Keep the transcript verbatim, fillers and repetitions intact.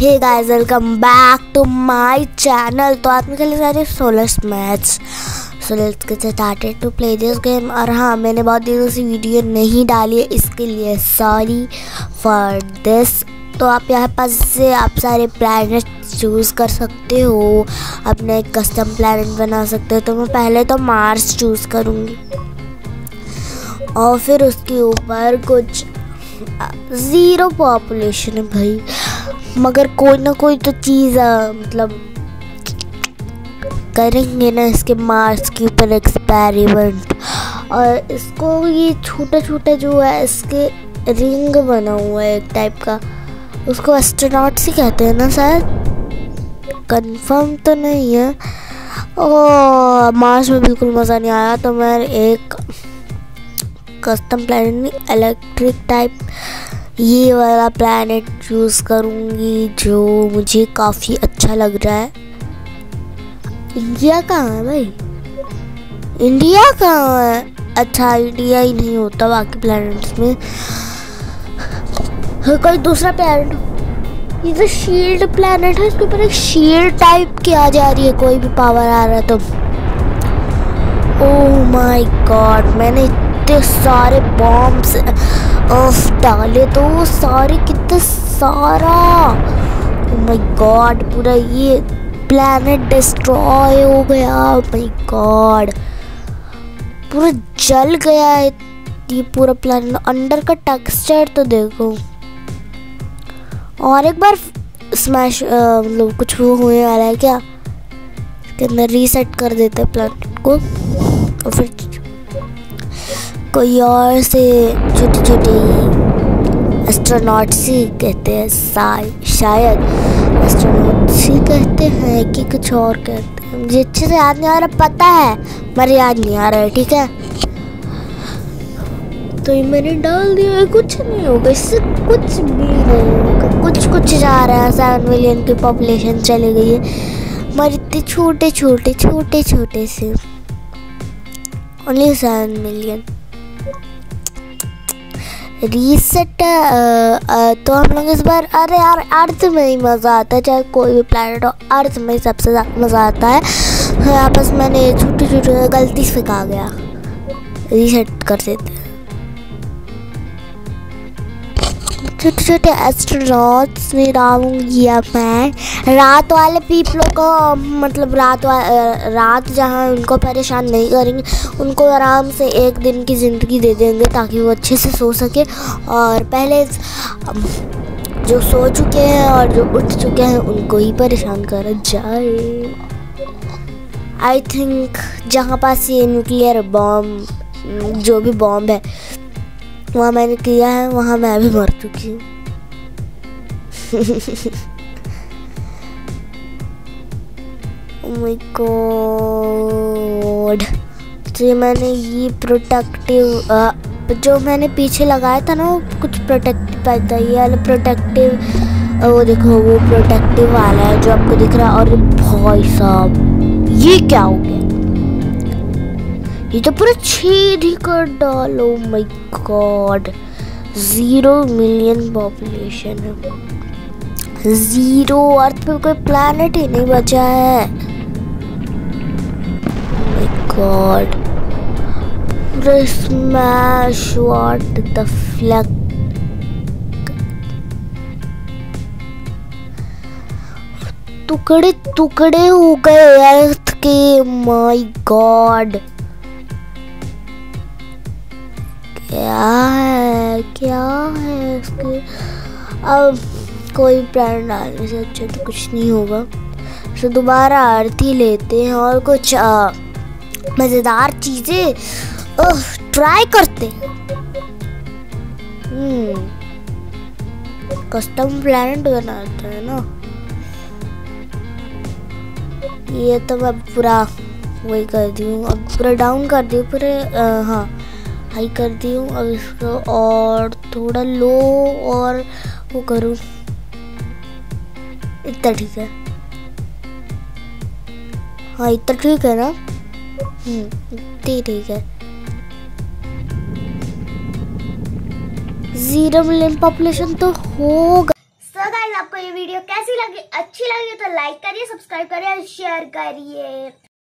Hey guys, welcome back to my channel. तो आज मैं खेलने जा रही हूँ solar match. So let's get started to play this game. और हाँ, मैंने बहुत दिनों से वीडियो नहीं डाली है, इसके लिए सॉरी फॉर दिस। तो आप यहाँ पास से आप सारे प्लैनेट चूज़ कर सकते हो, अपना एक कस्टम प्लैनेट बना सकते हो। तो मैं पहले तो मार्स चूज़ करूँगी और फिर उसके ऊपर कुछ ज़ीरो पॉपुलेशन है भाई, मगर कोई ना कोई तो चीज़ मतलब करेंगे ना इसके मार्स के ऊपर एक्सपेरिमेंट। और इसको ये छोटा छोटा जो है इसके रिंग बना हुआ है एक टाइप का, उसको एस्ट्रोनॉट्स ही कहते हैं ना शायद, कंफर्म तो नहीं है। ओ मार्स में बिल्कुल मज़ा नहीं आया, तो मैं एक कस्टम प्लैनेट नहीं, इलेक्ट्रिक टाइप ये वाला प्लैनेट चूज़ करूँगी जो मुझे काफ़ी अच्छा लग रहा है। इंडिया कहाँ है भाई? इंडिया कहाँ है? अच्छा, इंडिया ही नहीं होता बाकी प्लैनेट्स में। कोई दूसरा प्लैनेट, ये तो शील्ड प्लैनेट है, इसके ऊपर एक शील्ड टाइप की आ जा रही है, कोई भी पावर आ रहा है तो। ओह माय गॉड, मैंने इतने सारे बॉम्ब्स ऑफ डाले तो वो सारे, कितना सारा, ओह माय गॉड, पूरा ये प्लैनेट डिस्ट्रॉय हो गया। ओह माय गॉड, पूरा जल गया है ये पूरा प्लैनेट। अंदर का टेक्सचर तो देखो। और एक बार स्मैश मतलब कुछ वो होने वाला है क्या, इसके अंदर रीसेट कर देते हैं प्लैनेट को और फिर कोई और से छोटे छोटे एस्ट्रोनॉट्स ही कहते हैं, शायद एस्ट्रोनॉट्स ही कहते हैं कि कुछ और कहते हैं, मुझे अच्छे से याद नहीं आ रहा, पता है पर याद नहीं आ रहा है। ठीक है, तो ये मैंने डाल दिया है, कुछ नहीं होगा इससे, कुछ भी नहीं होगा। कुछ कुछ जा रहा है, सेवन मिलियन की पॉपुलेशन चली गई है, मगर इतने छोटे छोटे छोटे छोटे से, ओनली सेवन मिलियन। रीसेट तो हम लोग इस बार, अरे यार अर्थ में ही मज़ा आता है, चाहे कोई भी प्लैनेट हो, अर्थ में ही सबसे ज़्यादा मज़ा आता है। हाँ, बस मैंने छोटी छोटी गलती से कहा गया, रीसेट कर देते हैं। छोटे छोटे एस्ट्रोनॉट्स में डालूंगी अब मैं, रात वाले पीपलों को, मतलब रात वा रात जहाँ उनको परेशान नहीं करेंगे, उनको आराम से एक दिन की ज़िंदगी दे देंगे ताकि वो अच्छे से सो सके। और पहले जो सो चुके हैं और जो उठ चुके हैं उनको ही परेशान करा जाए। आई थिंक जहाँ पास ये न्यूक्लियर बॉम्ब, जो भी बॉम्ब है वहाँ मैंने किया है, वहाँ मैं भी मर चुकी हूँ। ओह माय गॉड, तो ये मैंने ये प्रोटेक्टिव जो मैंने पीछे लगाया था ना, वो कुछ प्रोटेक्टिव पाया था, ये वाला प्रोटेक्टिव, वो देखो वो प्रोटेक्टिव वाला है जो आपको दिख रहा है। और भाई साहब ये क्या हो गया, ये तो पूरा छेद ही कर डालो। Oh my god, zero million population है, ज़ीरो, अर्थ पे कोई प्लैनेट ही नहीं बचा है। ओह माय गॉड, पूरा स्मैश, व्हाट द फ्लक, टुकड़े टुकड़े हो गए अर्थ के। माय गॉड, क्या है क्या है इसके। अब कोई प्राण डालने से अच्छा तो कुछ नहीं होगा, तो दोबारा आरती लेते हैं और कुछ मज़ेदार चीज़ें ट्राई करते हैं। हम्म कस्टम प्लैनेट बनाते हैं ना, ये तो मैं पूरा वही कर दी हूँ, अब पूरा डाउन कर दी हूँ, पूरे हाँ हाई कर दी हूँ। अब इसको और थोड़ा लो और वो करूँ, इतना ठीक है, हाँ इतना ठीक है ना, हम्म इतनी ठीक है। ज़ीरो मिलियन पॉपुलेशन तो होगा। तो गाइस आपको ये वीडियो कैसी लगी, अच्छी लगी तो लाइक करिए, सब्सक्राइब करिए और शेयर करिए।